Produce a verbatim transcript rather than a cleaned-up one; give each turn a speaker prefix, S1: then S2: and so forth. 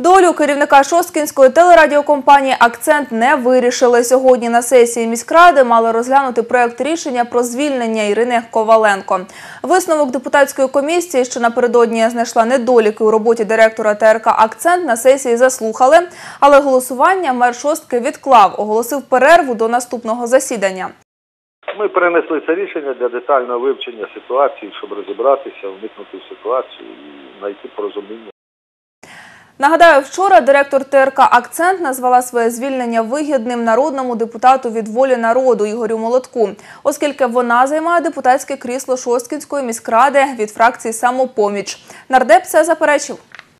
S1: Долю керівника Шосткинської телерадіокомпанії «Акцент» не вирішили. Сьогодні на сесії міськради мали розглянути проєкт рішення про звільнення Ірини Коваленко. Висновок депутатської комісії, що напередодні знайшла недоліки у роботі директора Те Ер Ка «Акцент», на сесії заслухали, але голосування мер Шостки відклав, оголосив перерву до наступного засідання.
S2: Ми перенесли це рішення для детального вивчення ситуації, щоб розібратися, вникнути в ситуацію і знайти порозуміння.
S1: Нагадаю, вчора директор Те Ер Ка «Акцент» назвала своє звільнення вигідним народному депутату від «Волі народу» Ігорю Молотку, оскільки вона займає депутатське крісло Шосткинської міськради від фракції «Самопоміч». Нардеп це заперечив.